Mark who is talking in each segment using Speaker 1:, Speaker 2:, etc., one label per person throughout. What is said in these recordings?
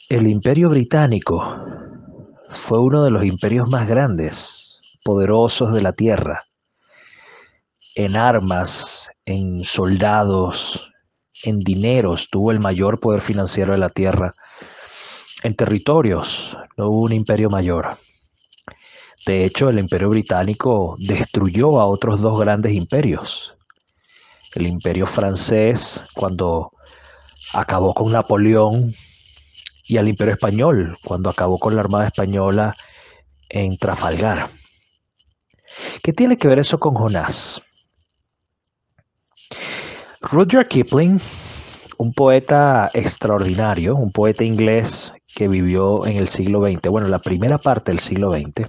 Speaker 1: El Imperio Británico fue uno de los imperios más grandes, poderosos de la Tierra, en armas, en soldados, en dineros, tuvo el mayor poder financiero de la Tierra. En territorios, no hubo un imperio mayor. De hecho, el Imperio Británico destruyó a otros dos grandes imperios. El Imperio francés, cuando acabó con Napoleón, y al Imperio Español, cuando acabó con la Armada Española en Trafalgar. ¿Qué tiene que ver eso con Jonás? Rudyard Kipling, un poeta extraordinario, un poeta inglés que vivió en el siglo XX, bueno, la primera parte del siglo XX,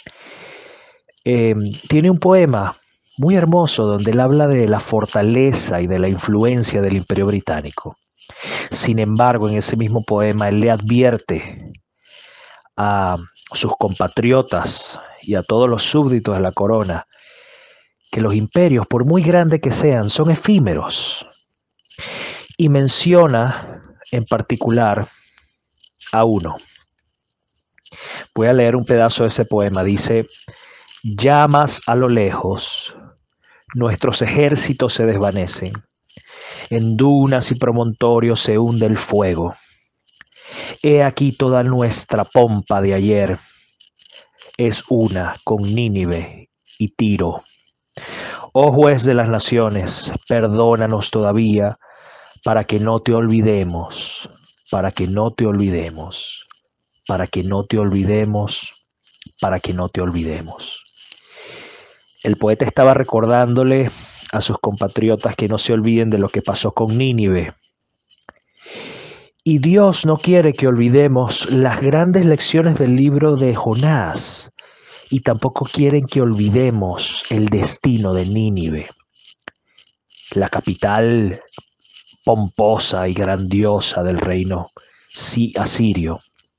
Speaker 1: tiene un poema muy hermoso donde él habla de la fortaleza y de la influencia del Imperio Británico. Sin embargo, en ese mismo poema él le advierte a sus compatriotas y a todos los súbditos de la corona que los imperios, por muy grandes que sean, son efímeros. Y menciona en particular a uno. Voy a leer un pedazo de ese poema. Dice: llamas a lo lejos, nuestros ejércitos se desvanecen, en dunas y promontorios se hunde el fuego. He aquí toda nuestra pompa de ayer es una con Nínive y Tiro. Oh juez de las naciones, perdónanos todavía, para que no te olvidemos, para que no te olvidemos, para que no te olvidemos, para que no te olvidemos. El poeta estaba recordándole a sus compatriotas que no se olviden de lo que pasó con Nínive. Y Dios no quiere que olvidemos las grandes lecciones del libro de Jonás, y tampoco quieren que olvidemos el destino de Nínive, la capital pomposa y grandiosa del reino asirio.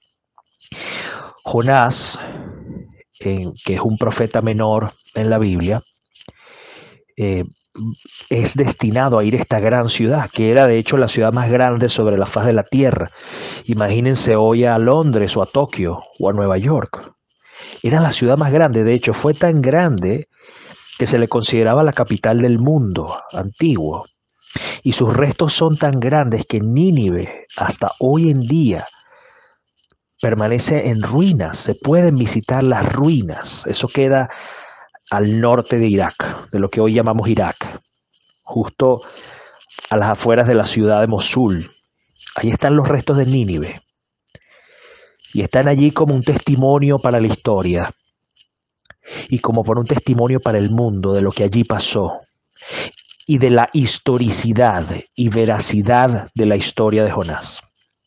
Speaker 1: Jonás, que es un profeta menor en la Biblia, eh, es destinado a ir a esta gran ciudad, que era de hecho la ciudad más grande sobre la faz de la tierra. Imagínense hoy a Londres o a Tokio o a Nueva York. Era la ciudad más grande, de hecho fue tan grande que se le consideraba la capital del mundo antiguo. Y sus restos son tan grandes que Nínive hasta hoy en día permanece en ruinas. Se pueden visitar las ruinas. Eso queda al norte de Irak, de lo que hoy llamamos Irak, justo a las afueras de la ciudad de Mosul. Ahí están los restos de Nínive. Y están allí como un testimonio para la historia y como por un testimonio para el mundo de lo que allí pasó y de la historicidad y veracidad de la historia de Jonás.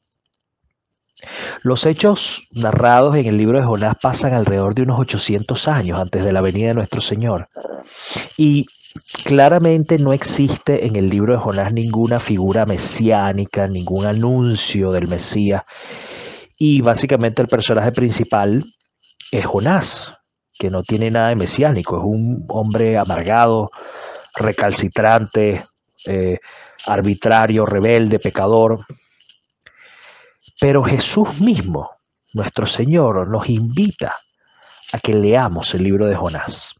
Speaker 1: Los hechos narrados en el libro de Jonás pasan alrededor de unos 800 años antes de la venida de nuestro Señor. Y claramente no existe en el libro de Jonás ninguna figura mesiánica, ningún anuncio del Mesías. Y básicamente el personaje principal es Jonás, que no tiene nada de mesiánico, es un hombre amargado, recalcitrante, arbitrario, rebelde, pecador. Pero Jesús mismo, nuestro Señor, nos invita a que leamos el libro de Jonás.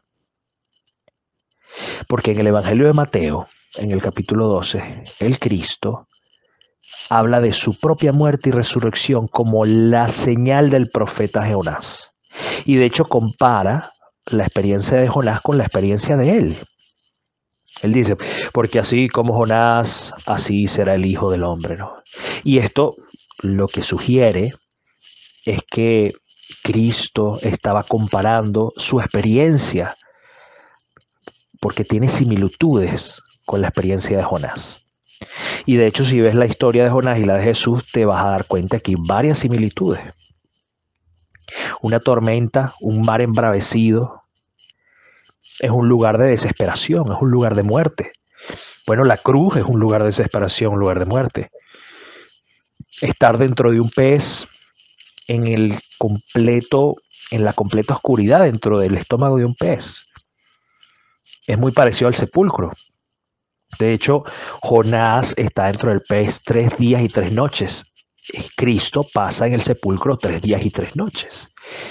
Speaker 1: Porque en el Evangelio de Mateo, en el capítulo 12, el Cristo habla de su propia muerte y resurrección como la señal del profeta Jonás. Y de hecho compara la experiencia de Jonás con la experiencia de él. Él dice, porque así como Jonás, así será el Hijo del Hombre, ¿no? Y esto lo que sugiere es que Cristo estaba comparando su experiencia, porque tiene similitudes con la experiencia de Jonás. Y de hecho, si ves la historia de Jonás y la de Jesús, te vas a dar cuenta que hay varias similitudes. Una tormenta, un mar embravecido, es un lugar de desesperación, es un lugar de muerte. Bueno, la cruz es un lugar de desesperación, un lugar de muerte. Estar dentro de un pez en la completa oscuridad dentro del estómago de un pez es muy parecido al sepulcro. De hecho, Jonás está dentro del pez 3 días y 3 noches Cristo pasa en el sepulcro 3 días y 3 noches.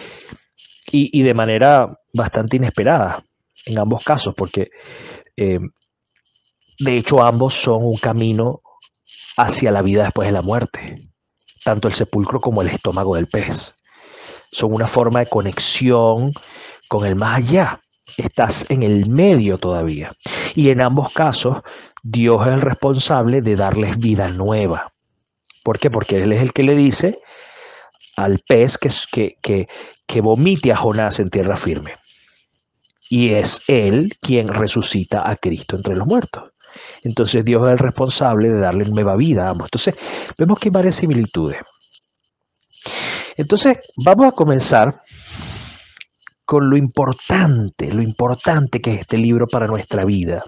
Speaker 1: Y de manera bastante inesperada en ambos casos, porque eh, de hecho ambos son un camino hacia la vida después de la muerte. Tanto el sepulcro como el estómago del pez son una forma de conexión con el más allá. Estás en el medio todavía. Y en ambos casos, Dios es el responsable de darles vida nueva. ¿Por qué? Porque Él es el que le dice al pez que vomite a Jonás en tierra firme. Y es Él quien resucita a Cristo entre los muertos. Entonces Dios es el responsable de darle nueva vida a ambos. Entonces vemos que hay varias similitudes. Entonces vamos a comenzar con lo importante que es este libro para nuestra vida.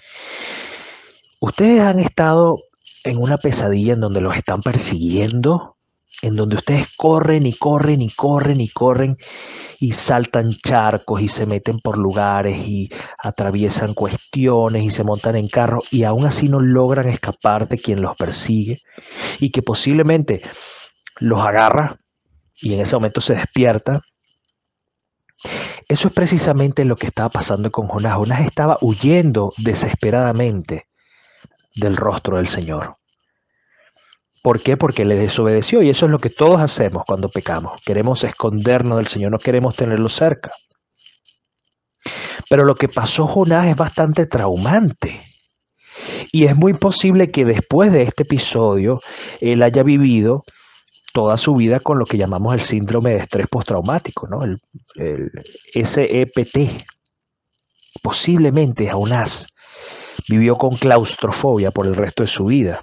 Speaker 1: Ustedes han estado en una pesadilla en donde los están persiguiendo, en donde ustedes corren y corren y corren y corren y saltan charcos y se meten por lugares y atraviesan cuestiones y se montan en carros y aún así no logran escapar de quien los persigue y que posiblemente los agarra y en ese momento se despierta. Eso es precisamente lo que estaba pasando con Jonás. Jonás estaba huyendo desesperadamente del rostro del Señor. ¿Por qué? Porque le desobedeció, y eso es lo que todos hacemos cuando pecamos. Queremos escondernos del Señor, no queremos tenerlo cerca. Pero lo que pasó Jonás es bastante traumante. Y es muy posible que después de este episodio él haya vivido toda su vida con lo que llamamos el síndrome de estrés postraumático, ¿no? El SEPT. Posiblemente Jonás vivió con claustrofobia por el resto de su vida.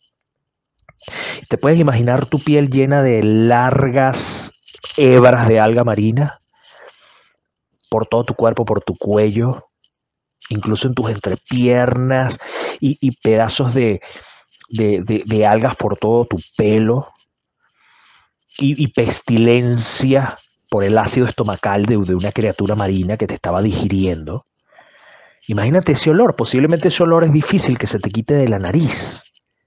Speaker 1: ¿Te puedes imaginar tu piel llena de largas hebras de alga marina por todo tu cuerpo, por tu cuello, incluso en tus entrepiernas y pedazos de algas por todo tu pelo y pestilencia por el ácido estomacal de una criatura marina que te estaba digiriendo? Imagínate ese olor. Posiblemente ese olor es difícil que se te quite de la nariz.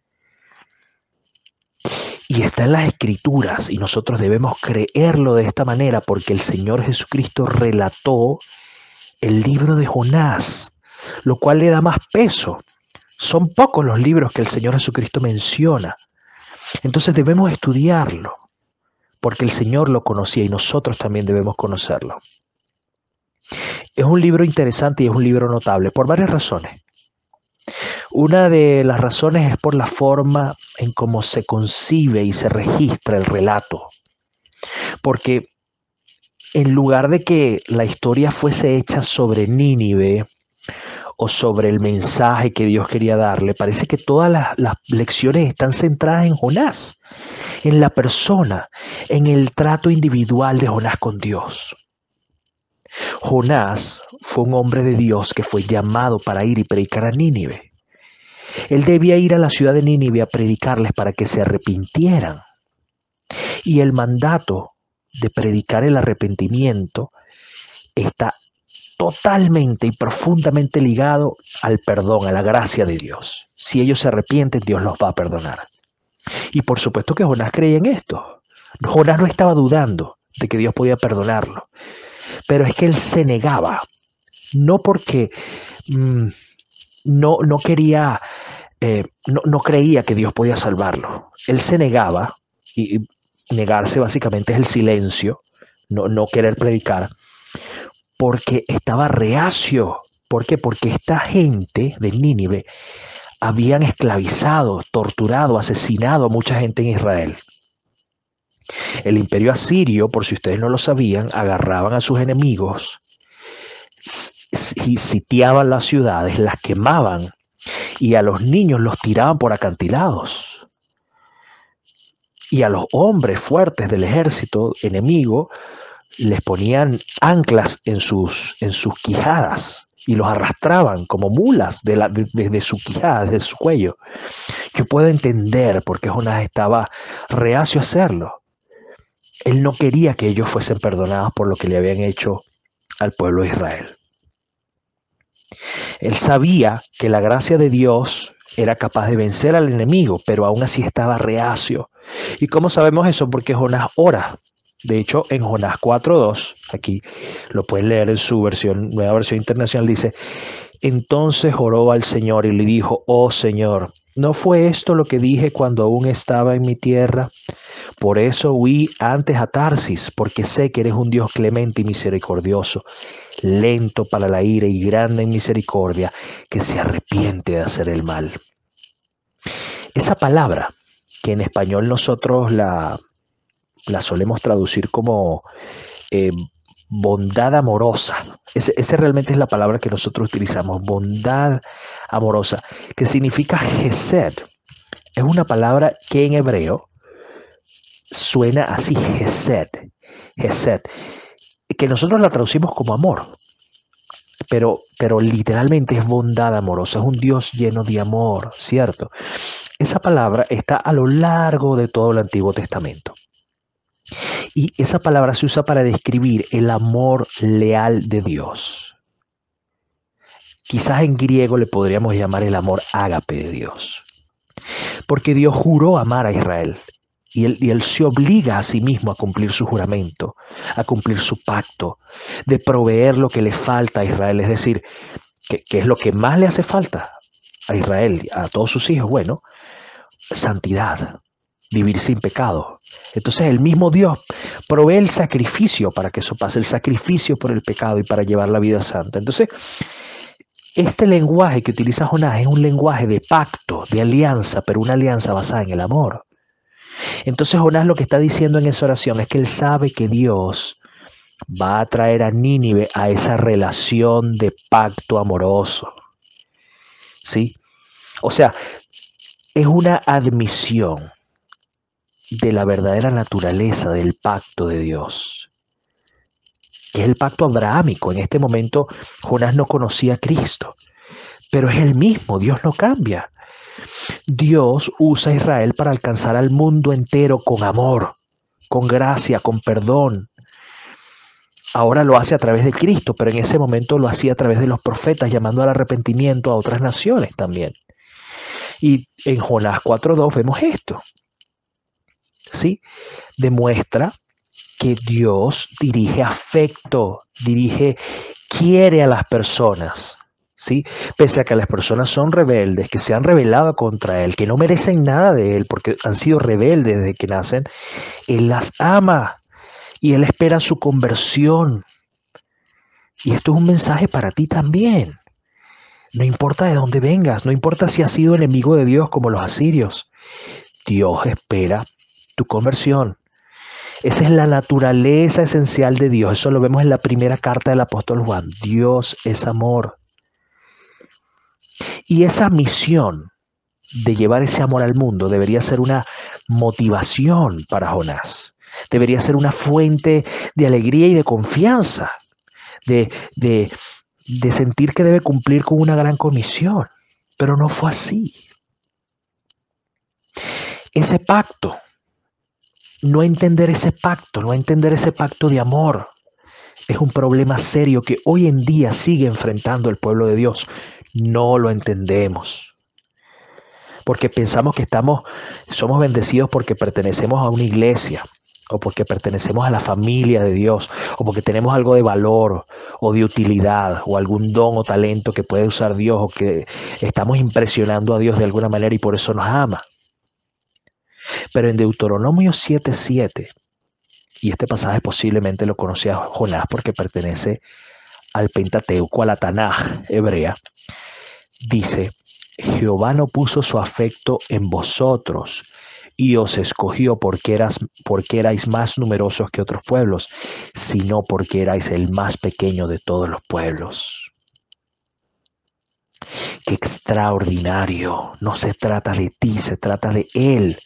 Speaker 1: Y está en las Escrituras y nosotros debemos creerlo de esta manera porque el Señor Jesucristo relató el libro de Jonás, lo cual le da más peso. Son pocos los libros que el Señor Jesucristo menciona. Entonces debemos estudiarlo porque el Señor lo conocía y nosotros también debemos conocerlo. Es un libro interesante y es un libro notable por varias razones. Una de las razones es por la forma en cómo se concibe y se registra el relato. Porque en lugar de que la historia fuese hecha sobre Nínive o sobre el mensaje que Dios quería darle, parece que todas las lecciones están centradas en Jonás, en la persona, en el trato individual de Jonás con Dios. Jonás fue un hombre de Dios que fue llamado para ir y predicar a Nínive. Él debía ir a la ciudad de Nínive a predicarles para que se arrepintieran. Y el mandato de predicar el arrepentimiento está totalmente y profundamente ligado al perdón, a la gracia de Dios. Si ellos se arrepienten, Dios los va a perdonar. Y por supuesto que Jonás creía en esto. Jonás no estaba dudando de que Dios podía perdonarlo. Pero es que él se negaba. No porque no quería, no creía que Dios podía salvarlo. Él se negaba, y negarse básicamente es el silencio, no querer predicar, porque estaba reacio. ¿Por qué? Porque esta gente de Nínive habían esclavizado, torturado, asesinado a mucha gente en Israel. El imperio asirio, por si ustedes no lo sabían, agarraban a sus enemigos y sitiaban las ciudades, las quemaban y a los niños los tiraban por acantilados. Y a los hombres fuertes del ejército enemigo les ponían anclas en sus quijadas y los arrastraban como mulas desde su quijada, desde su cuello. Yo puedo entender por qué Jonás estaba reacio a hacerlo. Él no quería que ellos fuesen perdonados por lo que le habían hecho al pueblo de Israel. Él sabía que la gracia de Dios Era capaz de vencer al enemigo, pero aún así estaba reacio. ¿Y cómo sabemos eso? Porque Jonás ora. De hecho, en Jonás 4:2, aquí lo pueden leer en su versión, nueva versión internacional, dice: entonces oró al Señor y le dijo: oh Señor, ¿no fue esto lo que dije cuando aún estaba en mi tierra? Por eso huí antes a Tarsis, porque sé que eres un Dios clemente y misericordioso, lento para la ira y grande en misericordia, que se arrepiente de hacer el mal. Esa palabra, que en español nosotros la solemos traducir como eh, bondad amorosa. Ese realmente es la palabra que nosotros utilizamos, bondad amorosa, que significa gesed. Es una palabra que en hebreo suena así, gesed, gesed, que nosotros la traducimos como amor, pero literalmente es bondad amorosa, es un Dios lleno de amor, ¿cierto? Esa palabra está a lo largo de todo el Antiguo Testamento. Y esa palabra se usa para describir el amor leal de Dios. Quizás en griego le podríamos llamar el amor ágape de Dios. Porque Dios juró amar a Israel. Y él se obliga a sí mismo a cumplir su juramento, a cumplir su pacto, de proveer lo que le falta a Israel. Es decir, ¿qué es lo que más le hace falta a Israel, a todos sus hijos? Bueno, santidad, vivir sin pecado. Entonces el mismo Dios provee el sacrificio para que eso pase, el sacrificio por el pecado y para llevar la vida santa. Entonces, este lenguaje que utiliza Jonás es un lenguaje de pacto, de alianza, pero una alianza basada en el amor. Entonces Jonás lo que está diciendo en esa oración es que él sabe que Dios va a traer a Nínive a esa relación de pacto amoroso. ¿Sí? O sea, es una admisión de la verdadera naturaleza del pacto de Dios, que es el pacto abrahámico. En este momento Jonás no conocía a Cristo, pero es el mismo, Dios no cambia. Dios usa a Israel para alcanzar al mundo entero con amor, con gracia, con perdón. Ahora lo hace a través de Cristo, pero en ese momento lo hacía a través de los profetas, llamando al arrepentimiento a otras naciones también. Y en Jonás 4:2 vemos esto, ¿sí? Demuestra que Dios dirige afecto, quiere a las personas, ¿sí? Pese a que las personas son rebeldes, que se han rebelado contra Él, que no merecen nada de Él porque han sido rebeldes desde que nacen, Él las ama y Él espera su conversión. Y esto es un mensaje para ti también. No importa de dónde vengas, no importa si has sido enemigo de Dios como los asirios, Dios espera tu conversión. Esa es la naturaleza esencial de Dios. Eso lo vemos en la primera carta del apóstol Juan. Dios es amor. Y esa misión de llevar ese amor al mundo debería ser una motivación para Jonás. Debería ser una fuente de alegría y de confianza, de sentir que debe cumplir con una gran comisión. Pero no fue así. Ese pacto, no entender ese pacto de amor, es un problema serio que hoy en día sigue enfrentando el pueblo de Dios. No lo entendemos. Porque pensamos que somos bendecidos porque pertenecemos a una iglesia, o porque pertenecemos a la familia de Dios, o porque tenemos algo de valor, o de utilidad, o algún don o talento que puede usar Dios, o que estamos impresionando a Dios de alguna manera y por eso nos ama. Pero en Deuteronomio 7:7, y este pasaje posiblemente lo conocía Jonás porque pertenece al Pentateuco, a la Tanaj hebrea, dice: Jehová no puso su afecto en vosotros y os escogió porque erais más numerosos que otros pueblos, sino porque erais el más pequeño de todos los pueblos. ¡Qué extraordinario! No se trata de ti, se trata de Él.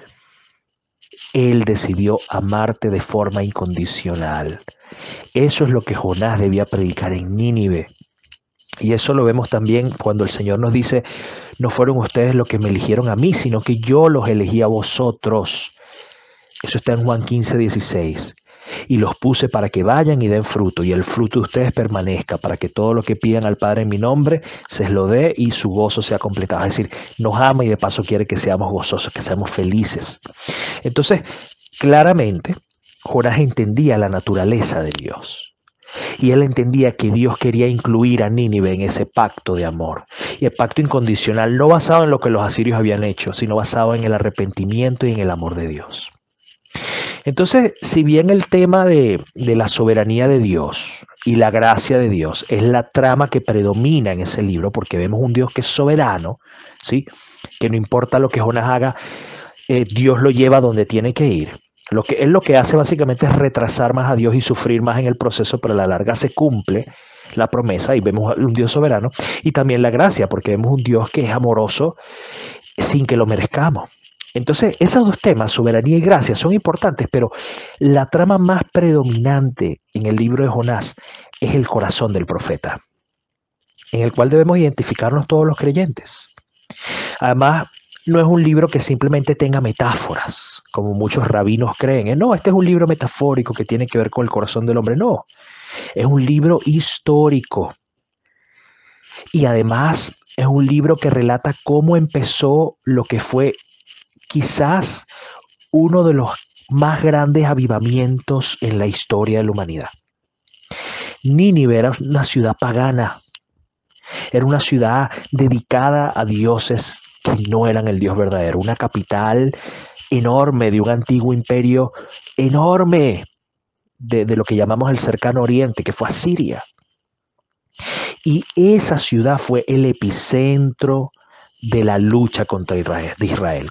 Speaker 1: Él decidió amarte de forma incondicional. Eso es lo que Jonás debía predicar en Nínive. Y eso lo vemos también cuando el Señor nos dice: no fueron ustedes los que me eligieron a mí, sino que yo los elegí a vosotros. Eso está en Juan 15:16. y los puse para que vayan y den fruto, y el fruto de ustedes permanezca, para que todo lo que pidan al Padre en mi nombre se lo dé y su gozo sea completado. Es decir, nos ama y de paso quiere que seamos gozosos, que seamos felices. Entonces, claramente, Jonás entendía la naturaleza de Dios. Y él entendía que Dios quería incluir a Nínive en ese pacto de amor. Y el pacto incondicional, no basado en lo que los asirios habían hecho, sino basado en el arrepentimiento y en el amor de Dios. Entonces, si bien el tema de la soberanía de Dios y la gracia de Dios es la trama que predomina en ese libro, porque vemos un Dios que es soberano, ¿sí? Que no importa lo que Jonás haga, Dios lo lleva donde tiene que ir. Él lo que hace básicamente es retrasar más a Dios y sufrir más en el proceso, pero a la larga se cumple la promesa y vemos un Dios soberano. Y también la gracia, porque vemos un Dios que es amoroso sin que lo merezcamos. Entonces, esos dos temas, soberanía y gracia, son importantes, pero la trama más predominante en el libro de Jonás es el corazón del profeta, en el cual debemos identificarnos todos los creyentes. Además, no es un libro que simplemente tenga metáforas, como muchos rabinos creen. No, este es un libro metafórico que tiene que ver con el corazón del hombre. No, es un libro histórico. Y además es un libro que relata cómo empezó lo que fue quizás uno de los más grandes avivamientos en la historia de la humanidad. Nínive era una ciudad pagana, era una ciudad dedicada a dioses que no eran el Dios verdadero, una capital enorme de un antiguo imperio enorme de lo que llamamos el cercano oriente, que fue Asiria. Y esa ciudad fue el epicentro de la lucha contra Israel,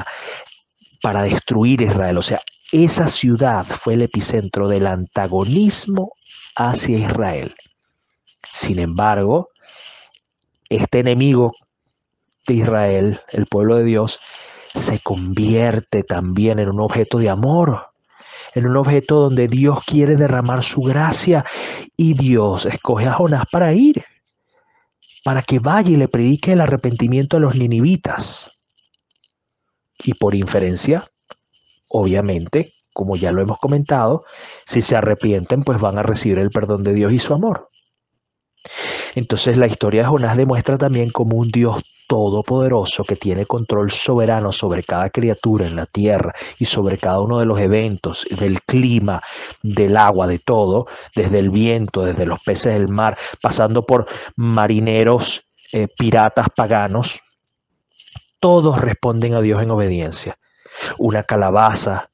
Speaker 1: para destruir Israel. O sea, esa ciudad fue el epicentro del antagonismo hacia Israel. Sin embargo, este enemigo de Israel, el pueblo de Dios, se convierte también en un objeto de amor, en un objeto donde Dios quiere derramar su gracia y Dios escoge a Jonás para ir, para que vaya y le predique el arrepentimiento a los ninivitas. Y por inferencia, obviamente, como ya lo hemos comentado, si se arrepienten, pues van a recibir el perdón de Dios y su amor. Entonces la historia de Jonás demuestra también como un Dios todopoderoso que tiene control soberano sobre cada criatura en la tierra y sobre cada uno de los eventos, del clima, del agua, de todo, desde el viento, desde los peces del mar, pasando por marineros, piratas paganos, todos responden a Dios en obediencia. Una calabaza,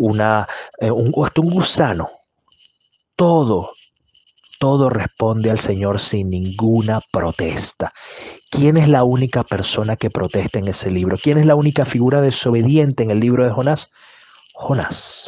Speaker 1: hasta un gusano, todo responde al Señor sin ninguna protesta. ¿Quién es la única persona que protesta en ese libro? ¿Quién es la única figura desobediente en el libro de Jonás? Jonás.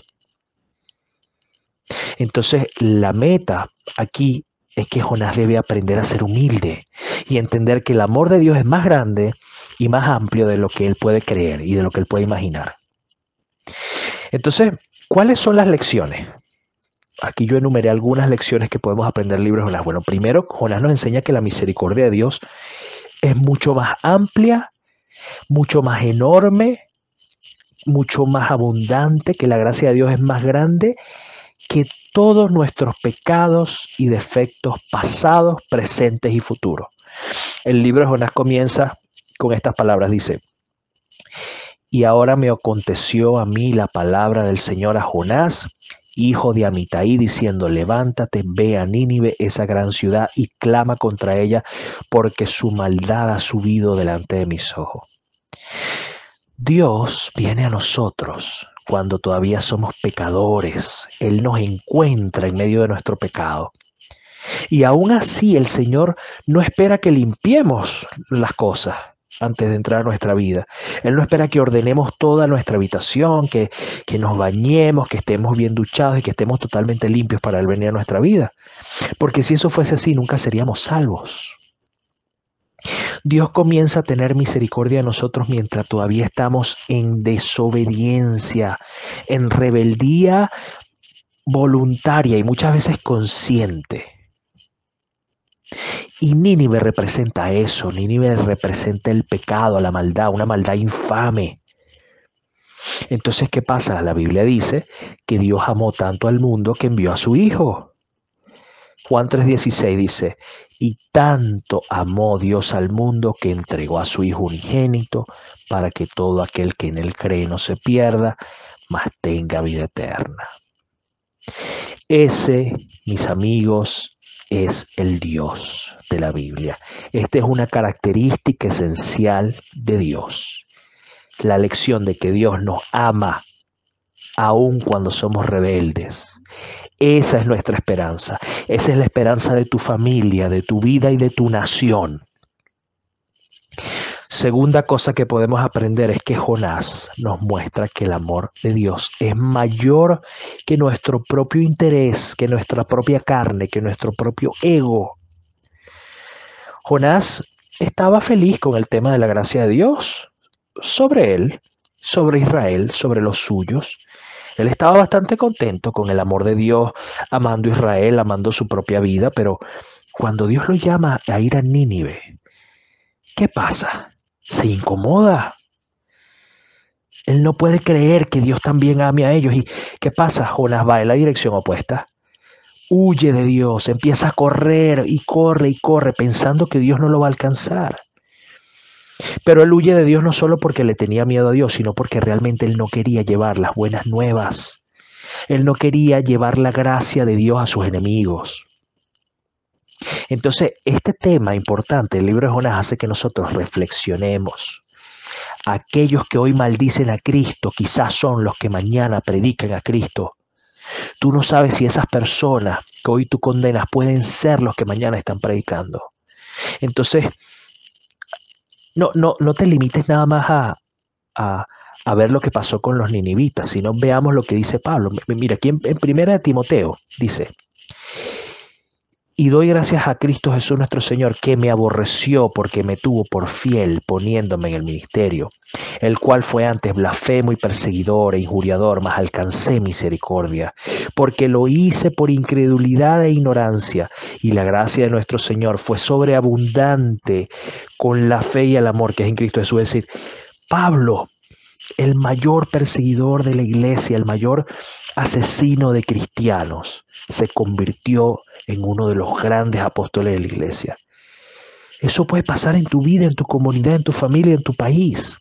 Speaker 1: Entonces, la meta aquí es que Jonás debe aprender a ser humilde y entender que el amor de Dios es más grande y más amplio de lo que él puede creer y de lo que él puede imaginar. Entonces, ¿cuáles son las lecciones? Aquí yo enumeré algunas lecciones que podemos aprender del libro de Jonás. Bueno, primero, Jonás nos enseña que la misericordia de Dios es mucho más amplia, mucho más enorme, mucho más abundante, que la gracia de Dios es más grande que todos nuestros pecados y defectos pasados, presentes y futuros. El libro de Jonás comienza con estas palabras, dice: y ahora me aconteció a mí la palabra del Señor a Jonás, hijo de Amitai, diciendo: levántate, ve a Nínive, esa gran ciudad, y clama contra ella, porque su maldad ha subido delante de mis ojos. Dios viene a nosotros cuando todavía somos pecadores. Él nos encuentra en medio de nuestro pecado. Y aún así el Señor no espera que limpiemos las cosas antes de entrar a nuestra vida. Él no espera que ordenemos toda nuestra habitación, que nos bañemos, que estemos bien duchados y que estemos totalmente limpios para Él venir a nuestra vida. Porque si eso fuese así, nunca seríamos salvos. Dios comienza a tener misericordia de nosotros mientras todavía estamos en desobediencia, en rebeldía voluntaria y muchas veces consciente. Y Nínive representa eso. Nínive representa el pecado, la maldad, una maldad infame. Entonces, ¿qué pasa? La Biblia dice que Dios amó tanto al mundo que envió a su Hijo. Juan 3:16 dice, y tanto amó Dios al mundo que entregó a su Hijo unigénito para que todo aquel que en él cree no se pierda, mas tenga vida eterna. Ese, mis amigos, es el Dios de la Biblia. Esta es una característica esencial de Dios. La lección de que Dios nos ama aun cuando somos rebeldes. Esa es nuestra esperanza. Esa es la esperanza de tu familia, de tu vida y de tu nación. Segunda cosa que podemos aprender es que Jonás nos muestra que el amor de Dios es mayor que nuestro propio interés, que nuestra propia carne, que nuestro propio ego. Jonás estaba feliz con el tema de la gracia de Dios sobre él, sobre Israel, sobre los suyos. Él estaba bastante contento con el amor de Dios, amando a Israel, amando su propia vida, pero cuando Dios lo llama a ir a Nínive, ¿qué pasa? Se incomoda. Él no puede creer que Dios también ame a ellos. ¿Y qué pasa? Jonás va en la dirección opuesta. Huye de Dios, empieza a correr y corre, pensando que Dios no lo va a alcanzar. Pero él huye de Dios no solo porque le tenía miedo a Dios, sino porque realmente él no quería llevar las buenas nuevas. Él no quería llevar la gracia de Dios a sus enemigos. Entonces, este tema importante del libro de Jonás hace que nosotros reflexionemos. Aquellos que hoy maldicen a Cristo quizás son los que mañana predican a Cristo. Tú no sabes si esas personas que hoy tú condenas pueden ser los que mañana están predicando. Entonces, no te limites nada más a ver lo que pasó con los ninivitas, sino veamos lo que dice Pablo. Mira, aquí en Primera de Timoteo dice, y doy gracias a Cristo Jesús nuestro Señor, que me aborreció porque me tuvo por fiel poniéndome en el ministerio, el cual fue antes blasfemo y perseguidor e injuriador, mas alcancé misericordia, porque lo hice por incredulidad e ignorancia, y la gracia de nuestro Señor fue sobreabundante con la fe y el amor que es en Cristo Jesús. Es decir, Pablo, el mayor perseguidor de la iglesia, el mayor asesino de cristianos, se convirtió en uno de los grandes apóstoles de la iglesia. Eso puede pasar en tu vida, en tu comunidad, en tu familia, en tu país.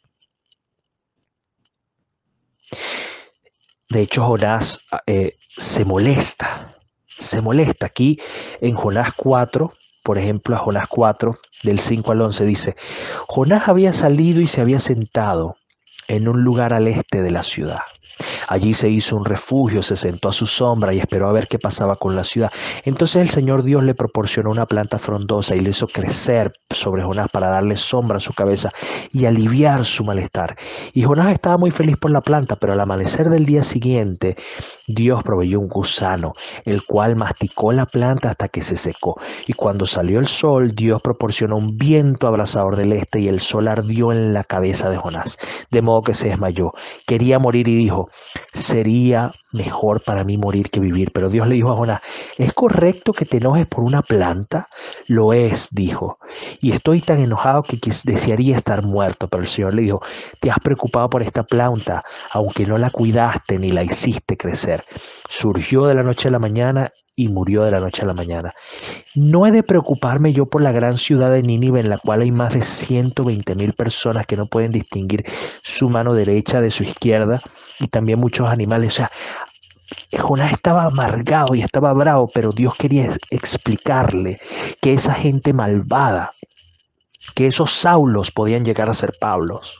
Speaker 1: De hecho, Jonás se molesta. Aquí en Jonás 4, por ejemplo, a Jonás 4, del 5 al 11, dice, Jonás había salido y se había sentado en un lugar al este de la ciudad. Allí se hizo un refugio, se sentó a su sombra y esperó a ver qué pasaba con la ciudad. Entonces el Señor Dios le proporcionó una planta frondosa y le hizo crecer sobre Jonás para darle sombra a su cabeza y aliviar su malestar. Y Jonás estaba muy feliz por la planta, pero al amanecer del día siguiente, Dios proveyó un gusano, el cual masticó la planta hasta que se secó. Y cuando salió el sol, Dios proporcionó un viento abrasador del este y el sol ardió en la cabeza de Jonás, de modo que se desmayó. Quería morir y dijo, sería mejor para mí morir que vivir. Pero Dios le dijo a Jonás, ¿es correcto que te enojes por una planta? Lo es, dijo, y estoy tan enojado que desearía estar muerto. Pero el Señor le dijo, te has preocupado por esta planta, aunque no la cuidaste ni la hiciste crecer. Surgió de la noche a la mañana y murió de la noche a la mañana. ¿No he de preocuparme yo por la gran ciudad de Nínive, en la cual hay más de 120,000 personas que no pueden distinguir su mano derecha de su izquierda, y también muchos animales? O sea, Jonás estaba amargado y estaba bravo, pero Dios quería explicarle que esa gente malvada, que esos Saulos podían llegar a ser Pablos.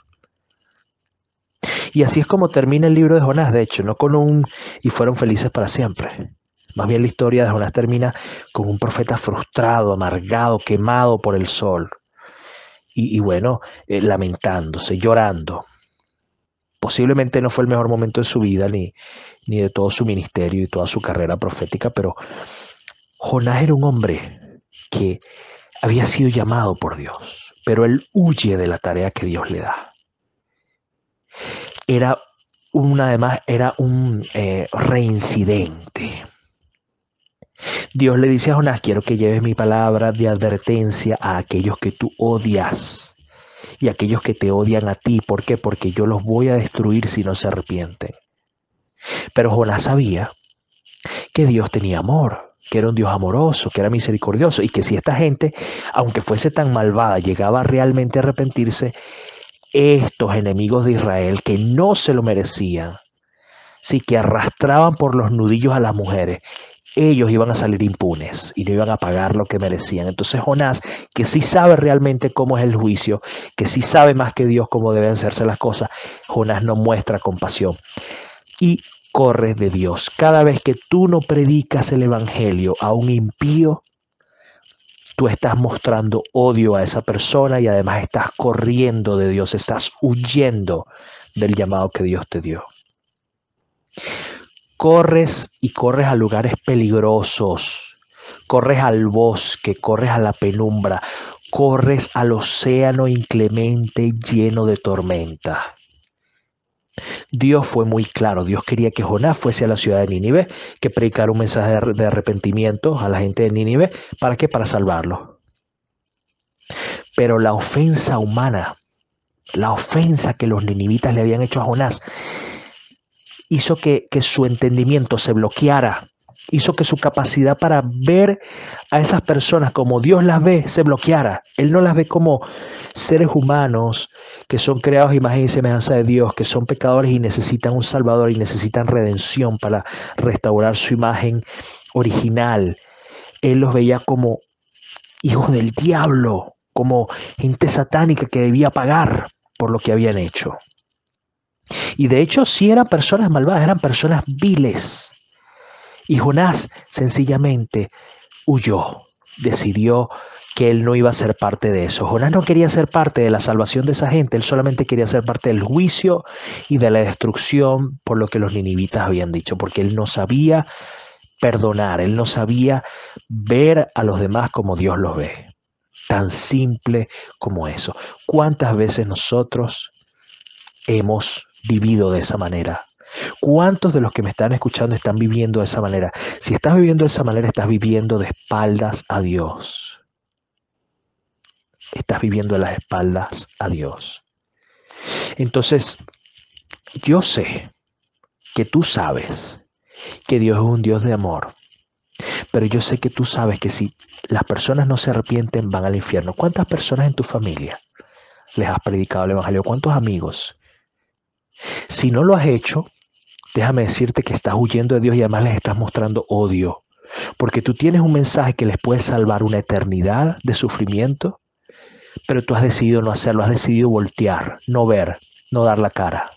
Speaker 1: Y así es como termina el libro de Jonás, de hecho, no con un y fueron felices para siempre. Más bien la historia de Jonás termina con un profeta frustrado, amargado, quemado por el sol. Y bueno, lamentándose, llorando. Posiblemente no fue el mejor momento de su vida, ni de todo su ministerio y toda su carrera profética, pero Jonás era un hombre que había sido llamado por Dios, pero él huye de la tarea que Dios le da. Además, era un reincidente. Dios le dice a Jonás, quiero que lleves mi palabra de advertencia a aquellos que tú odias. y aquellos que te odian a ti. ¿Por qué? Porque yo los voy a destruir si no se arrepienten. Pero Jonás sabía que Dios tenía amor, que era un Dios amoroso, que era misericordioso, y que si esta gente, aunque fuese tan malvada, llegaba realmente a arrepentirse, estos enemigos de Israel, que no se lo merecían, sí, que arrastraban por los nudillos a las mujeres, ellos iban a salir impunes y no iban a pagar lo que merecían. Entonces Jonás, que sí sabe realmente cómo es el juicio, que sí sabe más que Dios cómo deben hacerse las cosas, Jonás no muestra compasión y corre de Dios. Cada vez que tú no predicas el evangelio a un impío, tú estás mostrando odio a esa persona y además estás corriendo de Dios, estás huyendo del llamado que Dios te dio. Corres y corres a lugares peligrosos, corres al bosque, corres a la penumbra, corres al océano inclemente lleno de tormenta. Dios fue muy claro, Dios quería que Jonás fuese a la ciudad de Nínive, que predicara un mensaje de arrepentimiento a la gente de Nínive. ¿Para qué? Para salvarlo. Pero la ofensa humana, la ofensa que los ninivitas le habían hecho a Jonás, hizo que su entendimiento se bloqueara, hizo que su capacidad para ver a esas personas como Dios las ve se bloqueara. Él no las ve como seres humanos que son creados a imagen y semejanza de Dios, que son pecadores y necesitan un Salvador y necesitan redención para restaurar su imagen original. Él los veía como hijos del diablo, como gente satánica que debía pagar por lo que habían hecho. Y de hecho sí eran personas malvadas, eran personas viles. Y Jonás sencillamente huyó, decidió que él no iba a ser parte de eso. Jonás no quería ser parte de la salvación de esa gente, él solamente quería ser parte del juicio y de la destrucción por lo que los ninivitas habían dicho, porque él no sabía perdonar, él no sabía ver a los demás como Dios los ve. Tan simple como eso. ¿Cuántas veces nosotros hemos vivido de esa manera? ¿Cuántos de los que me están escuchando están viviendo de esa manera? Si estás viviendo de esa manera, estás viviendo de espaldas a Dios. Estás viviendo de las espaldas a Dios. Entonces, yo sé que tú sabes que Dios es un Dios de amor, pero yo sé que tú sabes que si las personas no se arrepienten, van al infierno. ¿Cuántas personas en tu familia les has predicado el evangelio? ¿Cuántos amigos? Si no lo has hecho, déjame decirte que estás huyendo de Dios y además les estás mostrando odio. Porque tú tienes un mensaje que les puede salvar una eternidad de sufrimiento, pero tú has decidido no hacerlo, has decidido voltear, no ver, no dar la cara.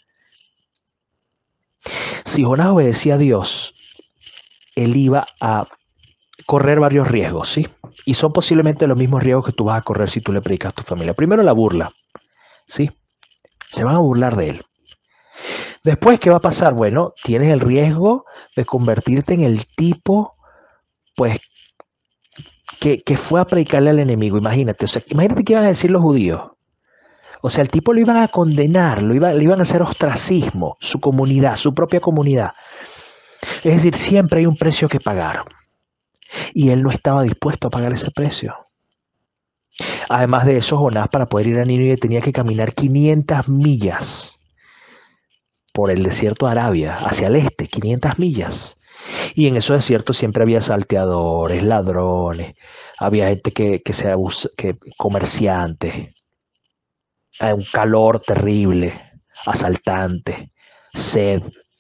Speaker 1: Si Jonás obedecía a Dios, él iba a correr varios riesgos, ¿sí? Y son posiblemente los mismos riesgos que tú vas a correr si tú le predicas a tu familia. Primero, la burla, ¿sí? Se van a burlar de él. Después, ¿qué va a pasar? Bueno, tienes el riesgo de convertirte en el tipo, pues, que fue a predicarle al enemigo. Imagínate, o sea, imagínate qué iban a decir los judíos. O sea, el tipo lo iban a condenar, le iban a hacer ostracismo, su comunidad, su propia comunidad. Es decir, siempre hay un precio que pagar. Y él no estaba dispuesto a pagar ese precio. Además de eso, Jonás, para poder ir a Nínive, tenía que caminar 500 millas por el desierto de Arabia, hacia el este, 500 millas. Y en esos desiertos siempre había salteadores, ladrones, había gente que comerciantes, un calor terrible, asaltantes, sed.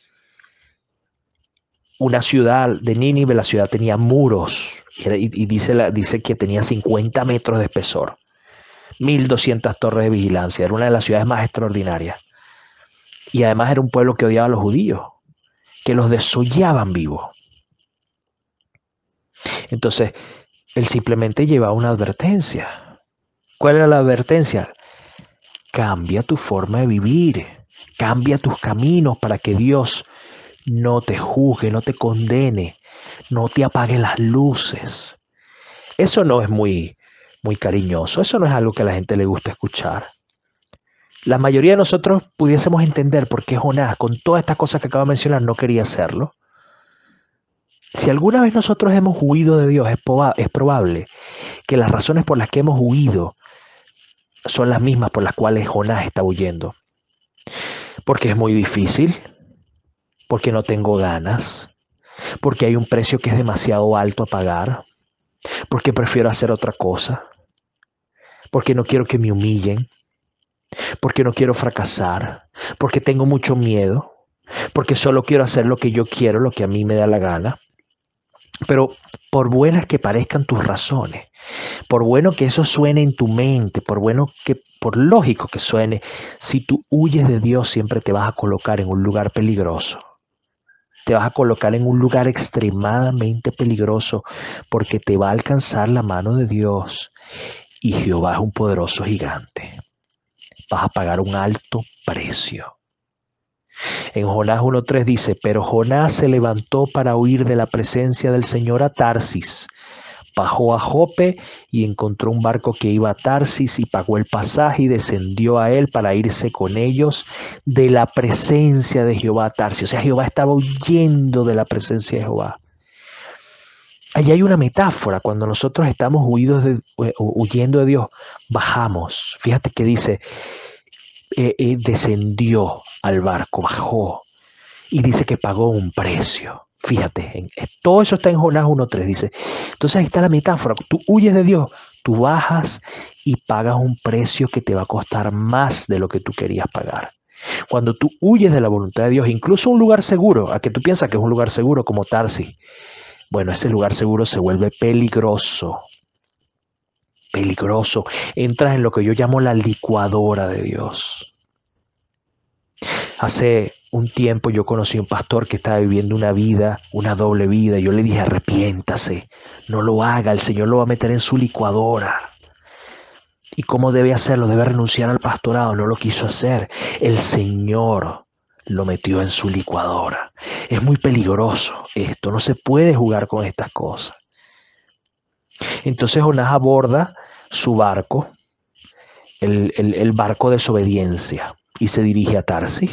Speaker 1: Una ciudad de Nínive, la ciudad tenía muros y dice que tenía 50 metros de espesor, 1200 torres de vigilancia, era una de las ciudades más extraordinarias. Y además era un pueblo que odiaba a los judíos, que los desollaban vivos. Entonces, él simplemente llevaba una advertencia. ¿Cuál era la advertencia? Cambia tu forma de vivir, cambia tus caminos para que Dios no te juzgue, no te condene, no te apague las luces. Eso no es muy cariñoso, eso no es algo que a la gente le gusta escuchar. La mayoría de nosotros pudiésemos entender por qué Jonás, con todas estas cosas que acabo de mencionar, no quería hacerlo. Si alguna vez nosotros hemos huido de Dios, es probable que las razones por las que hemos huido son las mismas por las cuales Jonás está huyendo. Porque es muy difícil, porque no tengo ganas, porque hay un precio que es demasiado alto a pagar, porque prefiero hacer otra cosa, porque no quiero que me humillen, porque no quiero fracasar, porque tengo mucho miedo, porque solo quiero hacer lo que yo quiero, lo que a mí me da la gana. Pero por buenas que parezcan tus razones, por bueno que eso suene en tu mente, por lógico que suene, si tú huyes de Dios siempre te vas a colocar en un lugar peligroso. Te vas a colocar en un lugar extremadamente peligroso porque te va a alcanzar la mano de Dios y Jehová es un poderoso gigante. Vas a pagar un alto precio. En Jonás 1.3 dice, pero Jonás se levantó para huir de la presencia del Señor a Tarsis. Bajó a Jope y encontró un barco que iba a Tarsis y pagó el pasaje y descendió a él para irse con ellos de la presencia de Jehová a Tarsis. O sea, Jehová estaba huyendo de la presencia de Jehová. Allí hay una metáfora. Cuando nosotros estamos huyendo de Dios, bajamos. Fíjate que dice, descendió al barco, bajó y dice que pagó un precio. Fíjate, todo eso está en Jonás 1.3, dice. Entonces ahí está la metáfora. Tú huyes de Dios, tú bajas y pagas un precio que te va a costar más de lo que tú querías pagar. Cuando tú huyes de la voluntad de Dios, incluso un lugar seguro, a que tú piensas que es un lugar seguro como Tarsis, bueno, ese lugar seguro se vuelve peligroso. Peligroso. Entras en lo que yo llamo la licuadora de Dios. Hace un tiempo yo conocí a un pastor que estaba viviendo una vida, una doble vida. Yo le dije, arrepiéntase, no lo haga, el Señor lo va a meter en su licuadora. ¿Y cómo debe hacerlo? Debe renunciar al pastorado. No lo quiso hacer. El Señor lo metió en su licuadora. Es muy peligroso esto, no se puede jugar con estas cosas. Entonces Jonás aborda su barco, el barco de desobediencia, y se dirige a Tarsis.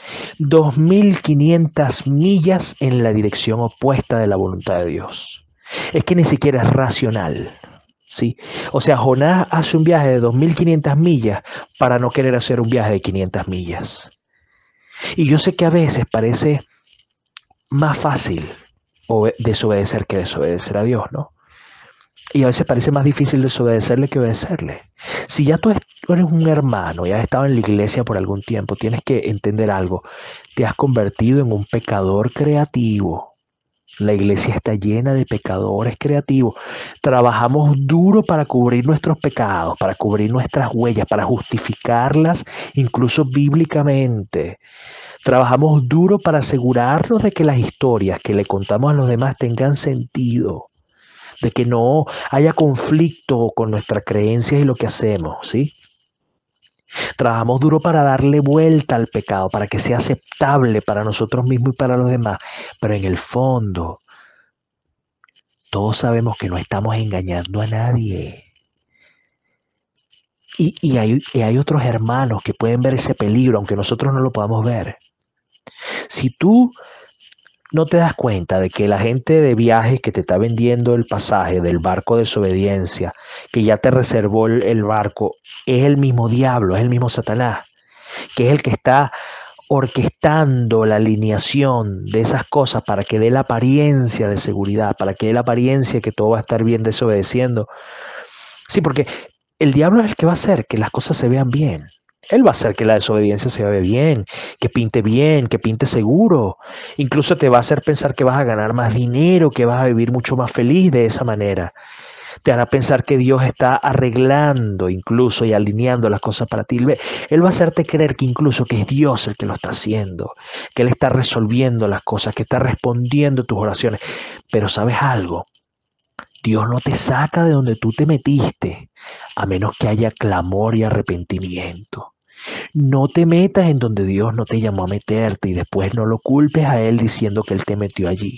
Speaker 1: 2.500 millas en la dirección opuesta de la voluntad de Dios. Es que ni siquiera es racional, ¿sí? O sea, Jonás hace un viaje de 2.500 millas para no querer hacer un viaje de 500 millas. Y yo sé que a veces parece más fácil desobedecer que desobedecer a Dios, ¿no? Y a veces parece más difícil desobedecerle que obedecerle. Si ya tú eres un hermano y has estado en la iglesia por algún tiempo, tienes que entender algo. Te has convertido en un pecador creativo. La iglesia está llena de pecadores creativos. Trabajamos duro para cubrir nuestros pecados, para cubrir nuestras huellas, para justificarlas, incluso bíblicamente. Trabajamos duro para asegurarnos de que las historias que le contamos a los demás tengan sentido, de que no haya conflicto con nuestra creencia y lo que hacemos, ¿sí? Trabajamos duro para darle vuelta al pecado, para que sea aceptable para nosotros mismos y para los demás, pero en el fondo todos sabemos que no estamos engañando a nadie. Y hay otros hermanos que pueden ver ese peligro, aunque nosotros no lo podamos ver. Si tú no te das cuenta de que la gente de viajes que te está vendiendo el pasaje del barco de desobediencia, que ya te reservó el barco, es el mismo diablo, es el mismo Satanás, que es el que está orquestando la alineación de esas cosas para que dé la apariencia de seguridad, para que dé la apariencia que todo va a estar bien desobedeciendo. Sí, porque el diablo es el que va a hacer que las cosas se vean bien. Él va a hacer que la desobediencia se vea bien, que pinte seguro. Incluso te va a hacer pensar que vas a ganar más dinero, que vas a vivir mucho más feliz de esa manera. Te hará pensar que Dios está arreglando incluso y alineando las cosas para ti. Él va a hacerte creer que incluso que es Dios el que lo está haciendo, que Él está resolviendo las cosas, que está respondiendo tus oraciones. Pero ¿sabes algo? Dios no te saca de donde tú te metiste, a menos que haya clamor y arrepentimiento. No te metas en donde Dios no te llamó a meterte y después no lo culpes a Él diciendo que Él te metió allí.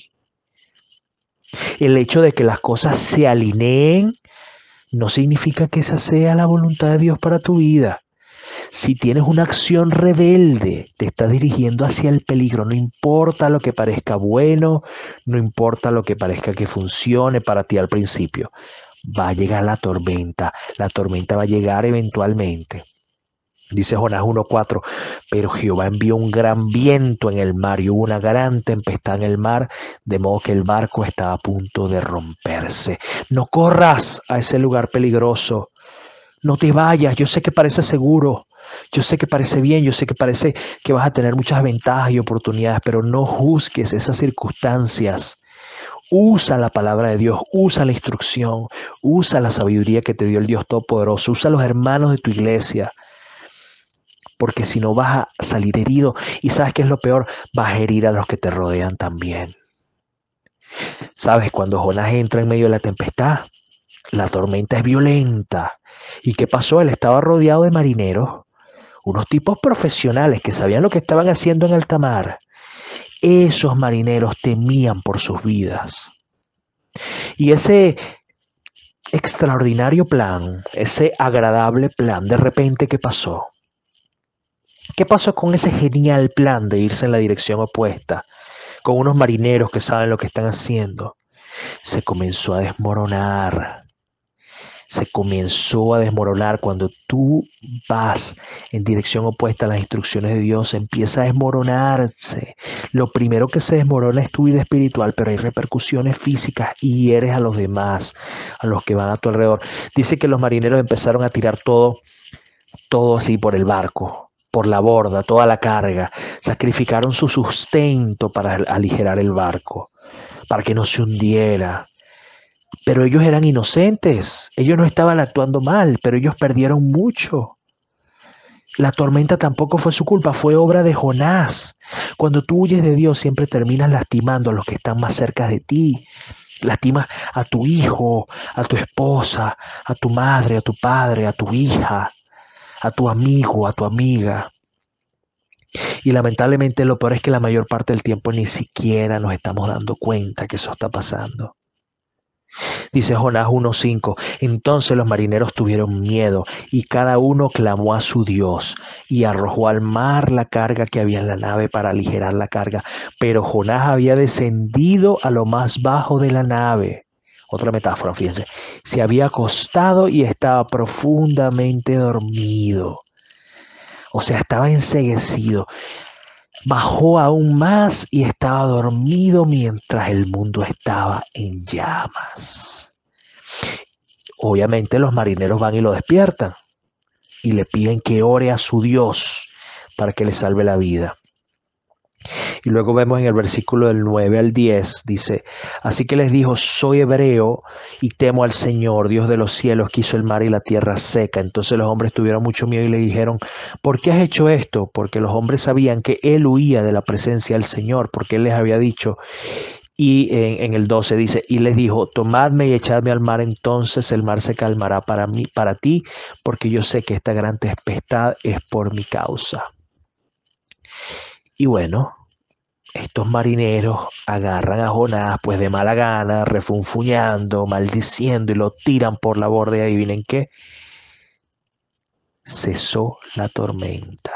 Speaker 1: El hecho de que las cosas se alineen no significa que esa sea la voluntad de Dios para tu vida. Si tienes una acción rebelde, te estás dirigiendo hacia el peligro. No importa lo que parezca bueno, no importa lo que parezca que funcione para ti al principio. va a llegar la tormenta va a llegar eventualmente. Dice Jonás 1:4, pero Jehová envió un gran viento en el mar y hubo una gran tempestad en el mar, de modo que el barco estaba a punto de romperse. No corras a ese lugar peligroso, no te vayas, yo sé que parece seguro, yo sé que parece bien, yo sé que parece que vas a tener muchas ventajas y oportunidades, pero no juzgues esas circunstancias. Usa la palabra de Dios, usa la instrucción, usa la sabiduría que te dio el Dios Todopoderoso, usa los hermanos de tu iglesia, porque si no vas a salir herido y sabes qué es lo peor, vas a herir a los que te rodean también. Sabes, cuando Jonás entra en medio de la tempestad, la tormenta es violenta. ¿Y qué pasó? Él estaba rodeado de marineros, unos tipos profesionales que sabían lo que estaban haciendo en alta mar. Esos marineros temían por sus vidas. Y ese extraordinario plan, ese agradable plan, de repente, ¿qué pasó? ¿Qué pasó con ese genial plan de irse en la dirección opuesta, con unos marineros que saben lo que están haciendo? Se comenzó a desmoronar. Se comenzó a desmoronar. Cuando tú vas en dirección opuesta a las instrucciones de Dios, empieza a desmoronarse. Lo primero que se desmorona es tu vida espiritual, pero hay repercusiones físicas y hieres a los demás, a los que van a tu alrededor. Dice que los marineros empezaron a tirar todo así por el barco, por la borda, toda la carga. Sacrificaron su sustento para aligerar el barco, para que no se hundiera. Pero ellos eran inocentes, ellos no estaban actuando mal, pero ellos perdieron mucho. La tormenta tampoco fue su culpa, fue obra de Jonás. Cuando tú huyes de Dios siempre terminas lastimando a los que están más cerca de ti. Lastimas a tu hijo, a tu esposa, a tu madre, a tu padre, a tu hija, a tu amigo, a tu amiga. Y lamentablemente lo peor es que la mayor parte del tiempo ni siquiera nos estamos dando cuenta que eso está pasando. Dice Jonás 1:5, entonces los marineros tuvieron miedo y cada uno clamó a su Dios y arrojó al mar la carga que había en la nave para aligerar la carga. Pero Jonás había descendido a lo más bajo de la nave. Otra metáfora, fíjense. Se había acostado y estaba profundamente dormido. O sea, estaba enceguecido. Bajó aún más y estaba dormido mientras el mundo estaba en llamas. Obviamente los marineros van y lo despiertan y le piden que ore a su Dios para que le salve la vida. Y luego vemos en el versículo del 9 al 10, dice, así que les dijo, soy hebreo y temo al Señor, Dios de los cielos, que hizo el mar y la tierra seca. Entonces los hombres tuvieron mucho miedo y le dijeron, ¿por qué has hecho esto? Porque los hombres sabían que él huía de la presencia del Señor, porque él les había dicho. Y en el 12 dice, y les dijo, tomadme y echadme al mar, entonces el mar se calmará para ti, porque yo sé que esta gran tempestad es por mi causa. Y bueno, estos marineros agarran a Jonás pues de mala gana, refunfuñando, maldiciendo y lo tiran por la borda y adivinen qué, cesó la tormenta.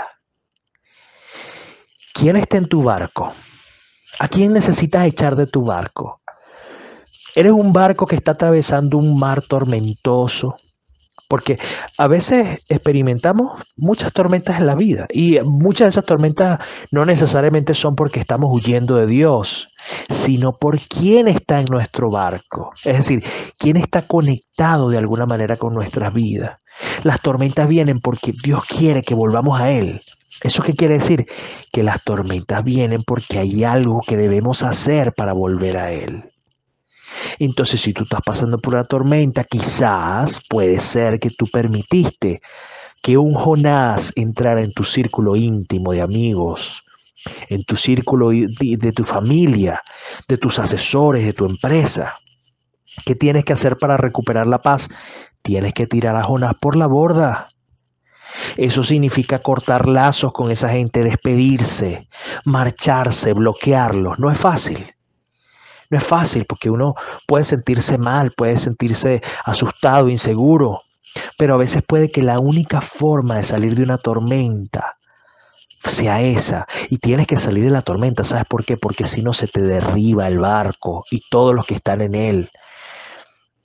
Speaker 1: ¿Quién está en tu barco? ¿A quién necesitas echar de tu barco? ¿Eres un barco que está atravesando un mar tormentoso? Porque a veces experimentamos muchas tormentas en la vida y muchas de esas tormentas no necesariamente son porque estamos huyendo de Dios, sino por quién está en nuestro barco. Es decir, quién está conectado de alguna manera con nuestras vidas. Las tormentas vienen porque Dios quiere que volvamos a Él. ¿Eso qué quiere decir? Que las tormentas vienen porque hay algo que debemos hacer para volver a Él. Entonces, si tú estás pasando por una tormenta, quizás puede ser que tú permitiste que un Jonás entrara en tu círculo íntimo de amigos, en tu círculo de tu familia, de tus asesores, de tu empresa. ¿Qué tienes que hacer para recuperar la paz? Tienes que tirar a Jonás por la borda. Eso significa cortar lazos con esa gente, despedirse, marcharse, bloquearlos. No es fácil. No es fácil porque uno puede sentirse mal, puede sentirse asustado, inseguro, pero a veces puede que la única forma de salir de una tormenta sea esa. Y tienes que salir de la tormenta, ¿sabes por qué? Porque si no se te derriba el barco y todos los que están en él.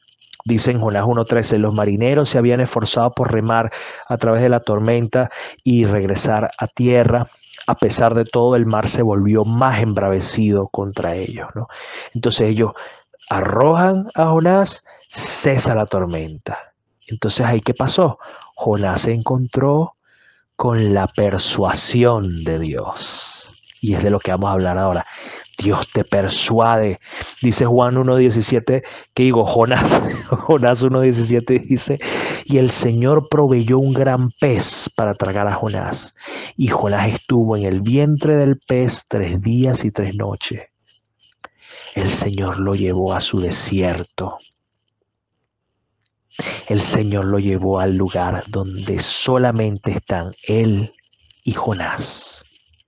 Speaker 1: Dice en Jonás 1:13, los marineros se habían esforzado por remar a través de la tormenta y regresar a tierra. A pesar de todo, el mar se volvió más embravecido contra ellos, ¿no? Entonces ellos arrojan a Jonás, cesa la tormenta. Entonces ahí, ¿qué pasó? Jonás se encontró con la persuasión de Dios. Y es de lo que vamos a hablar ahora. Dios te persuade. Dice Juan 1:17, que digo, Jonás 1:17 dice, y el Señor proveyó un gran pez para tragar a Jonás. Y Jonás estuvo en el vientre del pez 3 días y 3 noches. El Señor lo llevó a su desierto. El Señor lo llevó al lugar donde solamente están él y Jonás.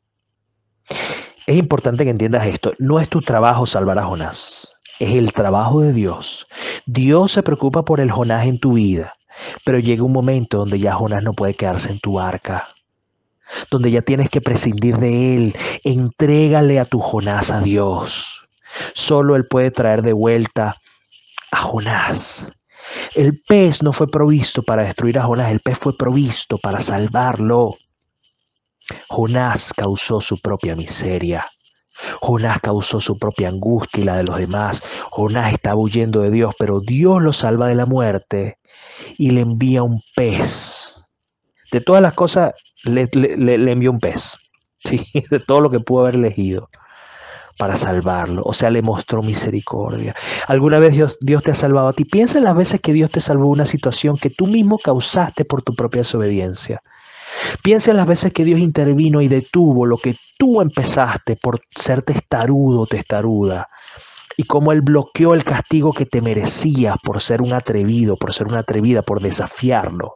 Speaker 1: Es importante que entiendas esto. No es tu trabajo salvar a Jonás. Es el trabajo de Dios. Dios se preocupa por el Jonás en tu vida. Pero llega un momento donde ya Jonás no puede quedarse en tu barca. Donde ya tienes que prescindir de él. Entrégale a tu Jonás a Dios. Solo él puede traer de vuelta a Jonás. El pez no fue provisto para destruir a Jonás. El pez fue provisto para salvarlo. Jonás causó su propia miseria. Jonás causó su propia angustia y la de los demás. Jonás estaba huyendo de Dios, pero Dios lo salva de la muerte y le envía un pez. De todas las cosas, le envió un pez. ¿Sí? De todo lo que pudo haber elegido para salvarlo. O sea, le mostró misericordia. ¿Alguna vez Dios te ha salvado a ti? Piensa en las veces que Dios te salvó de una situación que tú mismo causaste por tu propia desobediencia. Piensa en las veces que Dios intervino y detuvo lo que tú empezaste por ser testarudo o testaruda. Y cómo Él bloqueó el castigo que te merecías por ser un atrevido, por ser una atrevida, por desafiarlo.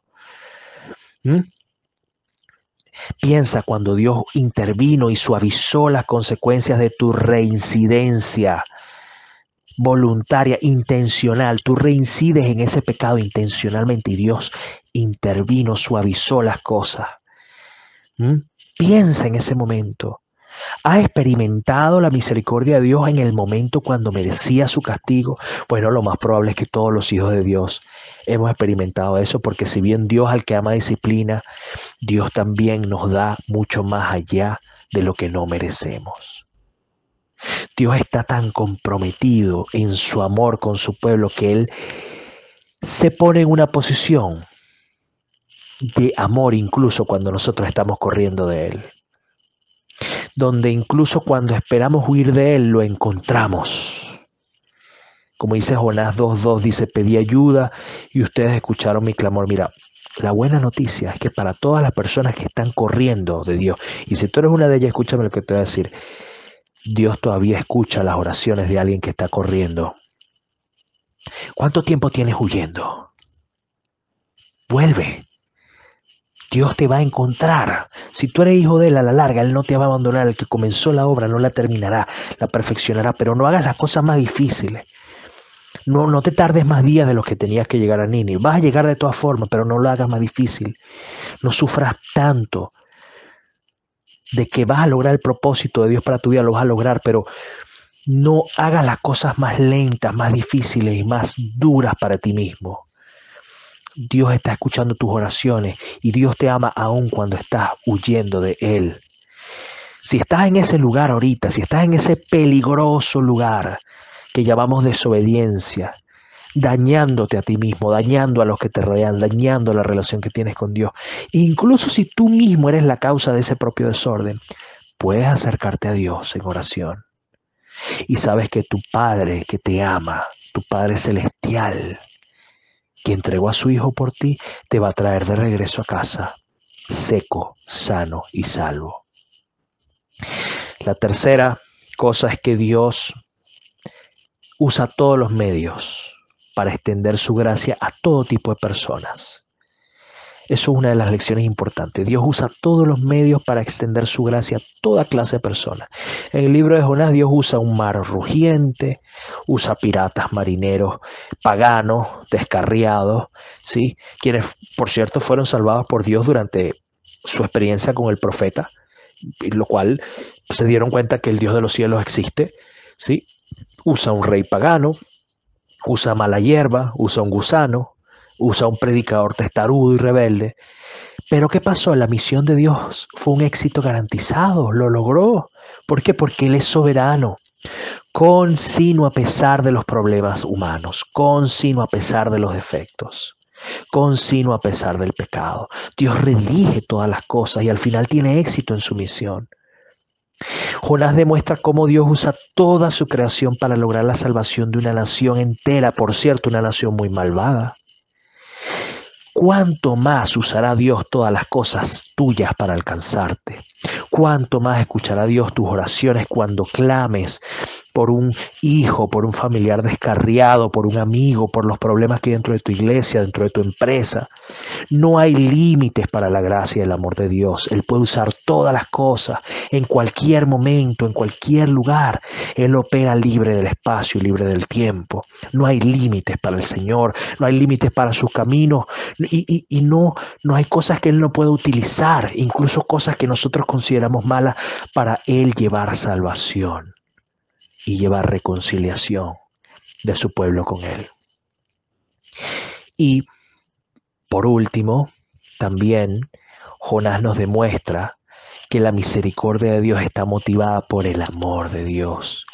Speaker 1: Piensa cuando Dios intervino y suavizó las consecuencias de tu reincidencia voluntaria, intencional. Tú reincides en ese pecado intencionalmente y Dios intervino, suavizó las cosas. Piensa en ese momento. ¿Has experimentado la misericordia de Dios en el momento cuando merecía su castigo? Bueno, lo más probable es que todos los hijos de Dios hemos experimentado eso, porque si bien Dios al que ama disciplina, Dios también nos da mucho más allá de lo que no merecemos. Dios está tan comprometido en su amor con su pueblo que Él se pone en una posición de amor incluso cuando nosotros estamos corriendo de Él. Donde incluso cuando esperamos huir de Él, lo encontramos. Como dice Jonás 2:2, dice, pedí ayuda y ustedes escucharon mi clamor. Mira, la buena noticia es que para todas las personas que están corriendo de Dios, y si tú eres una de ellas, escúchame lo que te voy a decir, Dios todavía escucha las oraciones de alguien que está corriendo. ¿Cuánto tiempo tienes huyendo? Vuelve. Dios te va a encontrar. Si tú eres hijo de Él, a la larga, Él no te va a abandonar. El que comenzó la obra no la terminará, la perfeccionará. Pero no hagas las cosas más difíciles. No te tardes más días de los que tenías que llegar a Nínive. Vas a llegar de todas formas, pero no lo hagas más difícil. No sufras tanto de que vas a lograr el propósito de Dios para tu vida. Lo vas a lograr, pero no hagas las cosas más lentas, más difíciles y más duras para ti mismo. Dios está escuchando tus oraciones y Dios te ama aún cuando estás huyendo de Él. Si estás en ese lugar ahorita, si estás en ese peligroso lugar que llamamos desobediencia, dañándote a ti mismo, dañando a los que te rodean, dañando la relación que tienes con Dios, incluso si tú mismo eres la causa de ese propio desorden, puedes acercarte a Dios en oración. Y sabes que tu Padre que te ama, tu Padre celestial, que entregó a su Hijo por ti, te va a traer de regreso a casa, seco, sano y salvo. La tercera cosa es que Dios usa todos los medios para extender su gracia a todo tipo de personas. Eso es una de las lecciones importantes. Dios usa todos los medios para extender su gracia a toda clase de personas. En el libro de Jonás, Dios usa un mar rugiente, usa piratas, marineros, paganos, descarriados, ¿sí? Quienes, por cierto, fueron salvados por Dios durante su experiencia con el profeta, lo cual se dieron cuenta que el Dios de los cielos existe, ¿sí? Usa un rey pagano, Usa mala hierba, usa un gusano, usa un predicador testarudo y rebelde. Pero ¿qué pasó? La misión de Dios fue un éxito garantizado, lo logró. ¿Por qué? Porque Él es soberano. Consino a pesar de los problemas humanos, consino a pesar de los defectos, consino a pesar del pecado. Dios redirige todas las cosas y al final tiene éxito en su misión. Jonás demuestra cómo Dios usa toda su creación para lograr la salvación de una nación entera, por cierto, una nación muy malvada. ¿Cuánto más usará Dios todas las cosas tuyas para alcanzarte? ¿Cuánto más escuchará Dios tus oraciones cuando clames por un hijo, por un familiar descarriado, por un amigo, por los problemas que hay dentro de tu iglesia, dentro de tu empresa? No hay límites para la gracia y el amor de Dios. Él puede usar todas las cosas en cualquier momento, en cualquier lugar. Él opera libre del espacio y libre del tiempo. No hay límites para el Señor, no hay límites para sus caminos y no hay cosas que Él no puede utilizar, incluso cosas que nosotros consideramos malas para Él llevar salvación y llevar reconciliación de su pueblo con Él. Y por último, también Jonás nos demuestra que la misericordia de Dios está motivada por el amor de Dios.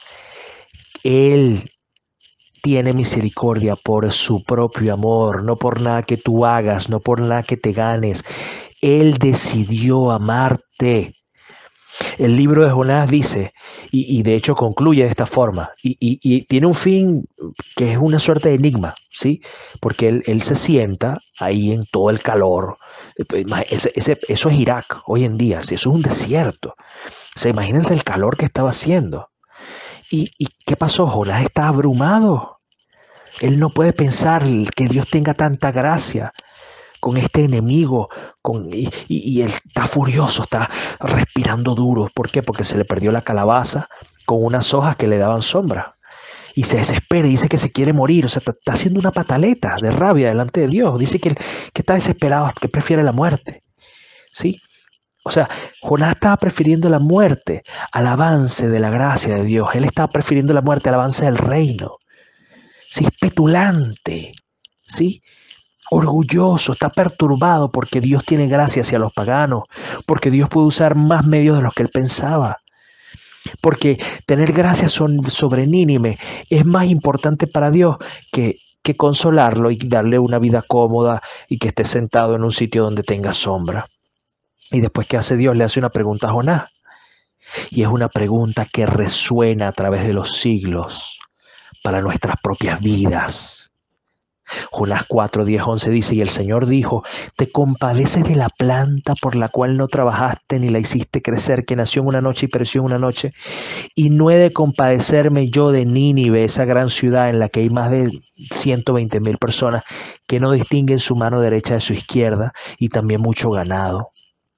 Speaker 1: Él tiene misericordia por su propio amor, no por nada que tú hagas, no por nada que te ganes. Él decidió amarte. El libro de Jonás dice, y de hecho concluye de esta forma, y tiene un fin que es una suerte de enigma, ¿sí? Porque él se sienta ahí en todo el calor. Eso es Irak hoy en día, ¿sí? Eso es un desierto. O sea, imagínense el calor que estaba haciendo. ¿Y qué pasó? Jonás está abrumado. Él no puede pensar que Dios tenga tanta gracia con este enemigo, y él está furioso, está respirando duro. ¿Por qué? Porque se le perdió la calabaza con unas hojas que le daban sombra. Y se desespera y dice que se quiere morir. O sea, está haciendo una pataleta de rabia delante de Dios. Dice que está desesperado, que prefiere la muerte. ¿Sí? O sea, Jonás estaba prefiriendo la muerte al avance de la gracia de Dios. Él estaba prefiriendo la muerte al avance del reino. Sí, es petulante. ¿Sí? Orgulloso, está perturbado porque Dios tiene gracia hacia los paganos, porque Dios puede usar más medios de los que él pensaba, porque tener gracia sobre Nínive es más importante para Dios que consolarlo y darle una vida cómoda y que esté sentado en un sitio donde tenga sombra. Y después, ¿qué hace Dios? Le hace una pregunta a Jonás, y es una pregunta que resuena a través de los siglos para nuestras propias vidas. Jonás 4, 10, 11 dice, y el Señor dijo, ¿te compadeces de la planta por la cual no trabajaste ni la hiciste crecer, que nació en una noche y pereció en una noche? Y no he de compadecerme yo de Nínive, esa gran ciudad en la que hay más de 120,000 personas que no distinguen su mano derecha de su izquierda y también mucho ganado.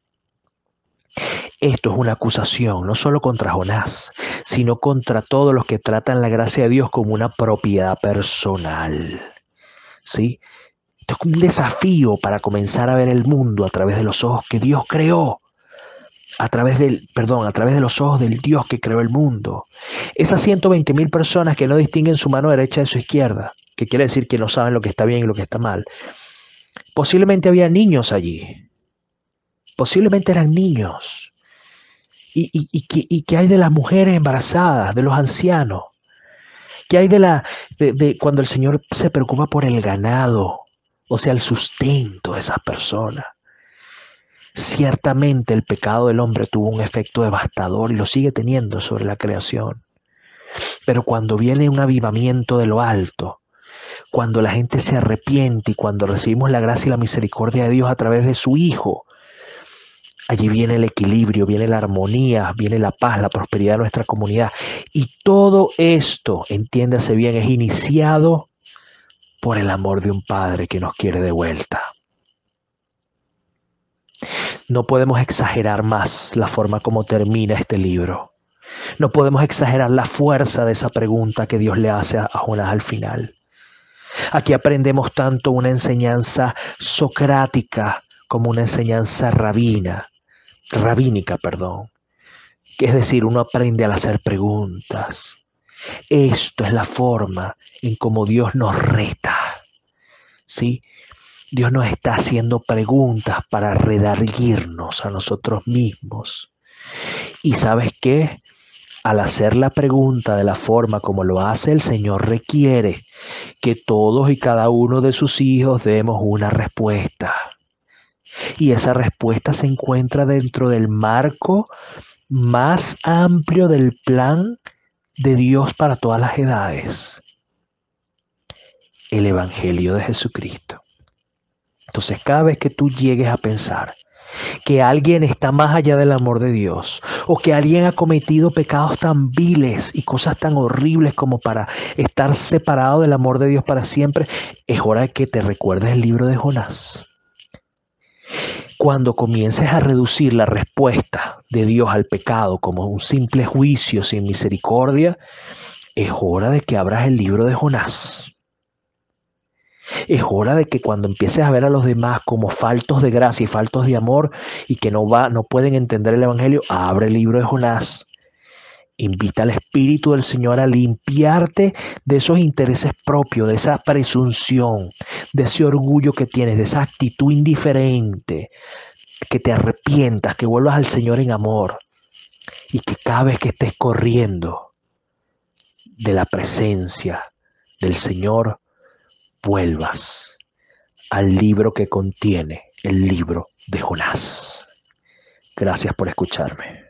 Speaker 1: Esto es una acusación no solo contra Jonás, sino contra todos los que tratan la gracia de Dios como una propiedad personal. ¿Sí? Esto es un desafío para comenzar a ver el mundo a través de los ojos que Dios creó, a través de los ojos del Dios que creó el mundo. Esas 120,000 personas que no distinguen su mano derecha de su izquierda, que quiere decir que no saben lo que está bien y lo que está mal. Posiblemente había niños allí, posiblemente eran niños. ¿Y qué hay de las mujeres embarazadas, de los ancianos? ¿Qué hay de cuando el Señor se preocupa por el ganado? O sea, el sustento de esas personas. Ciertamente el pecado del hombre tuvo un efecto devastador y lo sigue teniendo sobre la creación. Pero cuando viene un avivamiento de lo alto, cuando la gente se arrepiente y cuando recibimos la gracia y la misericordia de Dios a través de su Hijo, allí viene el equilibrio, viene la armonía, viene la paz, la prosperidad de nuestra comunidad. Y todo esto, entiéndase bien, es iniciado por el amor de un Padre que nos quiere de vuelta. No podemos exagerar más la forma como termina este libro. No podemos exagerar la fuerza de esa pregunta que Dios le hace a Jonás al final. Aquí aprendemos tanto una enseñanza socrática como una enseñanza rabínica, que es decir, uno aprende al hacer preguntas. Esto es la forma en cómo Dios nos reta, ¿sí? Dios nos está haciendo preguntas para redarguirnos a nosotros mismos. ¿Y sabes qué? Al hacer la pregunta de la forma como lo hace, el Señor requiere que todos y cada uno de sus hijos demos una respuesta. Y esa respuesta se encuentra dentro del marco más amplio del plan de Dios para todas las edades, el Evangelio de Jesucristo. Entonces, cada vez que tú llegues a pensar que alguien está más allá del amor de Dios, o que alguien ha cometido pecados tan viles y cosas tan horribles como para estar separado del amor de Dios para siempre, es hora de que te recuerdes el libro de Jonás. Cuando comiences a reducir la respuesta de Dios al pecado como un simple juicio sin misericordia, es hora de que abras el libro de Jonás. Es hora de que cuando empieces a ver a los demás como faltos de gracia y faltos de amor y que no pueden entender el Evangelio, abre el libro de Jonás. Invita al Espíritu del Señor a limpiarte de esos intereses propios, de esa presunción, de ese orgullo que tienes, de esa actitud indiferente, que te arrepientas, que vuelvas al Señor en amor y que cada vez que estés corriendo de la presencia del Señor, vuelvas al libro que contiene el libro de Jonás. Gracias por escucharme.